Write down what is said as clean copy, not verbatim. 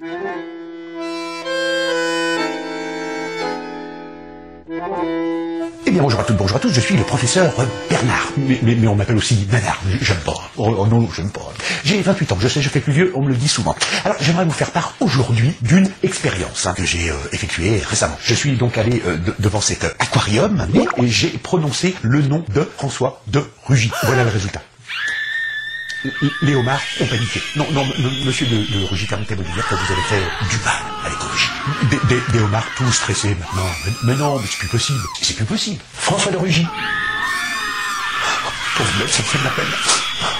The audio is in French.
Eh bien bonjour à toutes, bonjour à tous, je suis le professeur Bernard, mais on m'appelle aussi Nanar, j'aime pas, oh non, j'aime pas. J'ai 28 ans, je sais, je fais plus vieux, on me le dit souvent. Alors j'aimerais vous faire part aujourd'hui d'une expérience que j'ai effectuée récemment. Je suis donc allé devant cet aquarium et j'ai prononcé le nom de François de Rugy. Voilà le résultat. Les homards ont paniqué. Non, monsieur de Rugy, permettez-moi de dire que vous avez fait du mal à l'écologie. Des homards tout stressés maintenant. Mais non, mais c'est plus possible. C'est plus possible. François de Rugy. Pauvre bête, ça me fait de la peine.